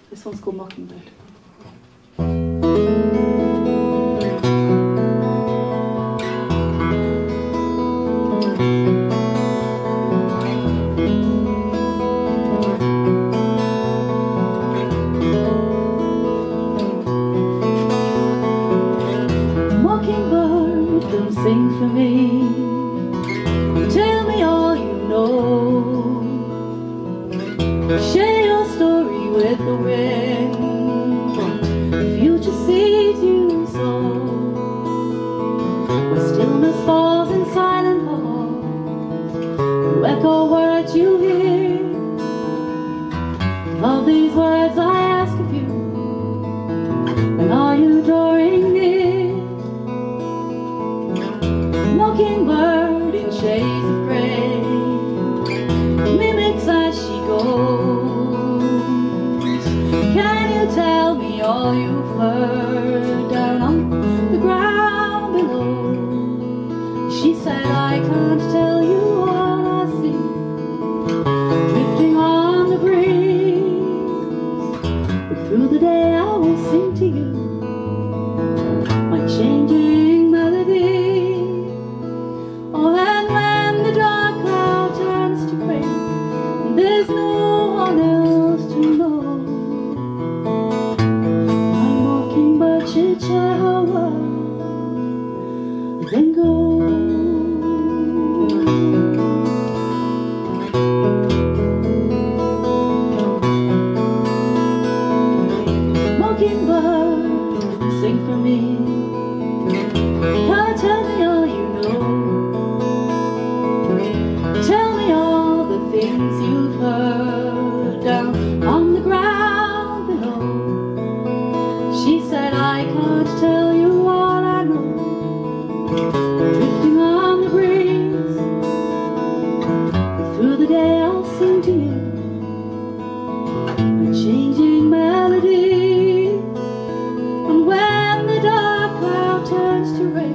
This one's called Mockingbird. Mockingbird, come sing for me. Tell me all you know. Share your story with the wind. The future sees you sow. Where stillness falls in silent halls, you echo words you hear. Love these words I ask of you. When are you drawing near? Mockingbird in shades of grey mimics as she goes. Can you tell me all you've heard down on the ground below? She said, I can't tell you all I see, drifting on the breeze. But through the day I will sing to you my changing melody. Oh, and when the dark cloud turns to grey, there's no one else to know. My mockingbird should share her world, then go. Mockingbird, sing for me. Tell me all you know. Tell me all the things you've heard down on the ground below. She said, I can't tell you all I know, drifting on the breeze. But through the day I'll sing to you a changing melody. And when the dark cloud turns to rain,